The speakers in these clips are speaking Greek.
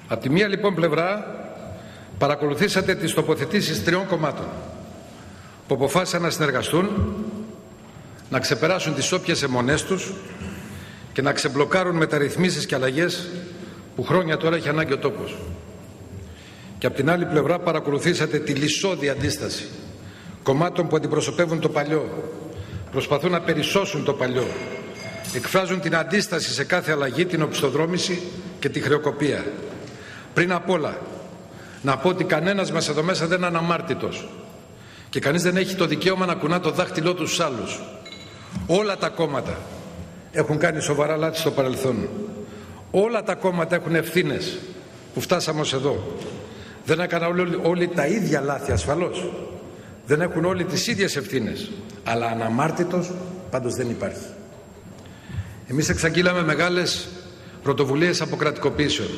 Από τη μία λοιπόν πλευρά παρακολουθήσατε τις τοποθετήσεις τριών κομμάτων που αποφάσισαν να συνεργαστούν, να ξεπεράσουν τις όποιες αιμονές τους και να ξεμπλοκάρουν μεταρρυθμίσεις και αλλαγές που χρόνια τώρα έχει ανάγκη ο τόπος. Και από την άλλη πλευρά παρακολουθήσατε τη λυσώδη αντίσταση κομμάτων που αντιπροσωπεύουν το παλιό, προσπαθούν να περισσώσουν το παλιό, εκφράζουν την αντίσταση σε κάθε αλλαγή, την οπισθοδρόμηση και τη χρεοκοπία. Πριν απ' όλα να πω ότι κανένας μας εδώ μέσα δεν είναι αναμάρτητος και κανείς δεν έχει το δικαίωμα να κουνά το δάχτυλό του στους άλλους. Όλα τα κόμματα έχουν κάνει σοβαρά λάθη στο παρελθόν. Όλα τα κόμματα έχουν ευθύνες που φτάσαμε ως εδώ. Δεν έκαναν όλοι τα ίδια λάθη ασφαλώς. Δεν έχουν όλοι τις ίδιες ευθύνες. Αλλά αναμάρτητος πάντως δεν υπάρχει. Εμείς εξαγγείλαμε μεγάλες πρωτοβουλίες αποκρατικοποίησεων,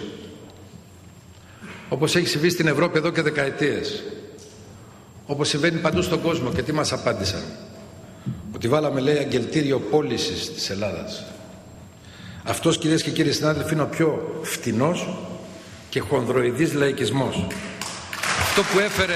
όπως έχει συμβεί στην Ευρώπη εδώ και δεκαετίες, όπως συμβαίνει παντού στον κόσμο. Και τι μας απάντησαν? Ότι βάλαμε, λέει, αγγελτήριο πώλησης της Ελλάδας. Αυτός, κυρίες και κύριοι συνάδελφοι, είναι ο πιο φτηνός και χονδροειδής λαϊκισμός. Αυτό που έφερε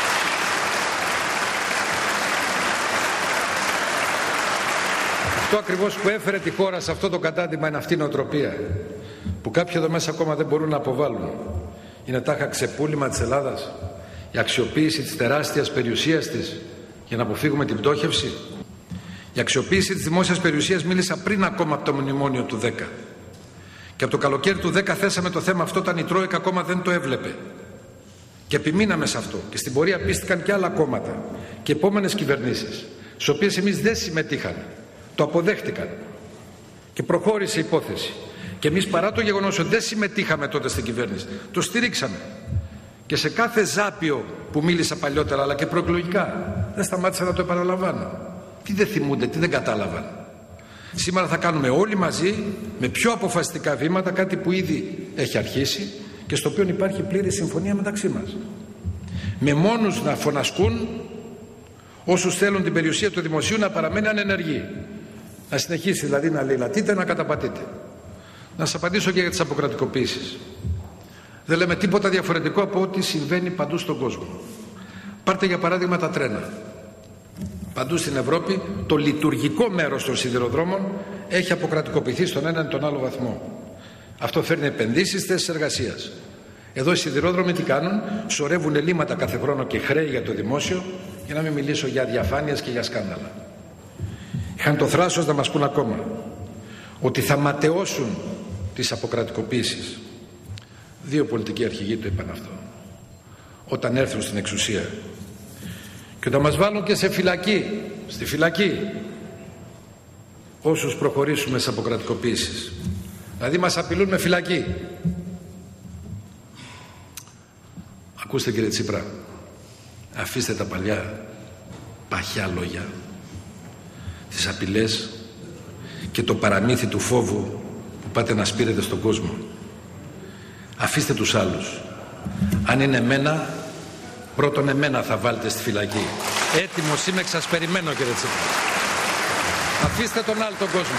Αυτό ακριβώς που έφερε τη χώρα σε αυτό το κατάντημα είναι αυτή η νοοτροπία που κάποιοι εδώ μέσα ακόμα δεν μπορούν να αποβάλουν. Είναι τάχα ξεπούλημα της Ελλάδας, η αξιοποίηση της τεράστιας περιουσίας της για να αποφύγουμε την πτώχευση. Η αξιοποίηση της δημόσιας περιουσίας μίλησα πριν ακόμα από το μνημόνιο του 10. Και από το καλοκαίρι του 10 θέσαμε το θέμα αυτό όταν η Τρόικα ακόμα δεν το έβλεπε. Και επιμείναμε σε αυτό. Και στην πορεία πίστηκαν και άλλα κόμματα και επόμενες κυβερνήσεις, στις οποίες εμείς δεν συμμετείχαμε. Το αποδέχτηκαν και προχώρησε η υπόθεση. Και εμείς, παρά το γεγονός ότι δεν συμμετείχαμε τότε στην κυβέρνηση, το στηρίξαμε. Και σε κάθε ζάπιο που μίλησα παλιότερα, αλλά και προεκλογικά, δεν σταμάτησα να το επαναλαμβάνω. Τι δεν θυμούνται, τι δεν κατάλαβαν? Σήμερα θα κάνουμε όλοι μαζί, με πιο αποφασιστικά βήματα, κάτι που ήδη έχει αρχίσει και στο οποίο υπάρχει πλήρη συμφωνία μεταξύ μας. Με μόνους να φωνασκούν όσους θέλουν την περιουσία του δημοσίου να παραμένει ανενεργή. Να συνεχίσει δηλαδή να λαιλατείτε, να καταπατείτε. Να σας απαντήσω και για τις αποκρατικοποίησεις. Δεν λέμε τίποτα διαφορετικό από ό,τι συμβαίνει παντού στον κόσμο. Πάρτε για παράδειγμα τα τρένα. Παντού στην Ευρώπη το λειτουργικό μέρος των σιδηροδρόμων έχει αποκρατικοποιηθεί στον έναν ή τον άλλο βαθμό. Αυτό φέρνει επενδύσεις, θέσεις εργασίας. Εδώ οι σιδηρόδρομοι τι κάνουν? Σωρεύουν ελλείμματα κάθε χρόνο και χρέη για το δημόσιο, για να μην μιλήσω για διαφάνειες και για σκάνδαλα. Είχαν το θράσος να μας πούν ακόμα ότι θα ματαιώσουν τις αποκρατικοποίησεις. Δύο πολιτικοί αρχηγοί το είπαν αυτό όταν έρθουν στην εξουσία. Και όταν μας βάλουν και σε φυλακή, στη φυλακή, όσους προχωρήσουμε στις αποκρατικοποίησεις. Δηλαδή μας απειλούν με φυλακή. Ακούστε, κύριε Τσίπρα, αφήστε τα παλιά παχιά λόγια, τις απειλές και το παραμύθι του φόβου που πάτε να σπείρετε στον κόσμο. Αφήστε τους άλλους. Αν είναι εμένα, πρώτον εμένα θα βάλετε στη φυλακή. Έτοιμος είμαι, εξασπεριμένο, κύριε Τσίπρα. Αφήστε τον άλλο τον κόσμο.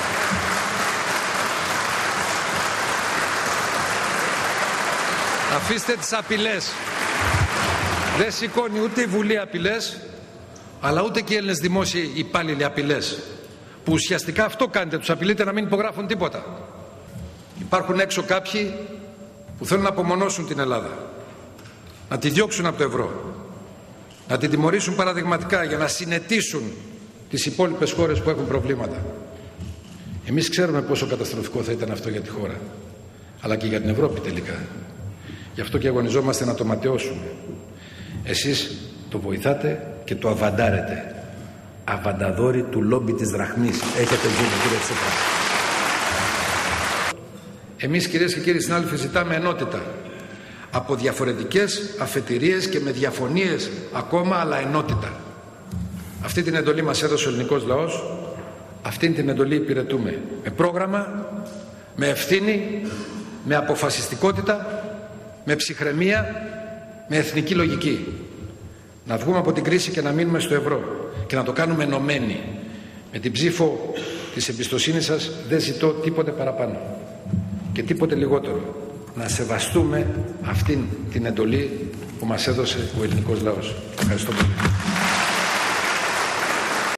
Αφήστε τις απειλές. Δεν σηκώνει ούτε η Βουλή απειλές, αλλά ούτε και οι Έλληνες δημόσιοι υπάλληλοι απειλές. Που ουσιαστικά αυτό κάνετε, τους απειλείτε να μην υπογράφουν τίποτα. Υπάρχουν έξω κάποιοι που θέλουν να απομονώσουν την Ελλάδα, να τη διώξουν από το ευρώ, να την τιμωρήσουν παραδειγματικά για να συνετίσουν τις υπόλοιπες χώρες που έχουν προβλήματα. Εμείς ξέρουμε πόσο καταστροφικό θα ήταν αυτό για τη χώρα, αλλά και για την Ευρώπη τελικά. Γι' αυτό και αγωνιζόμαστε να το ματαιώσουμε. Εσείς το βοηθάτε και το αβαντάρετε. Αβανταδόροι του λόμπι της δραχμής έχετε γίνει, κύριε Τσίπρα. Εμείς, κυρίες και κύριοι συνάδελφοι, ζητάμε ενότητα. Από διαφορετικές αφετηρίες και με διαφωνίες ακόμα, αλλά ενότητα. Αυτή την εντολή μας έδωσε ο ελληνικός λαός. Αυτή την εντολή υπηρετούμε. Με πρόγραμμα, με ευθύνη, με αποφασιστικότητα, με ψυχραιμία, με εθνική λογική. Να βγούμε από την κρίση και να μείνουμε στο ευρώ. Και να το κάνουμε ενωμένοι. Με την ψήφο της εμπιστοσύνης σας δεν ζητώ τίποτε παραπάνω. Και τίποτε λιγότερο. να σεβαστούμε αυτήν την εντολή που μας έδωσε ο ελληνικός λαός. Ευχαριστώ πολύ.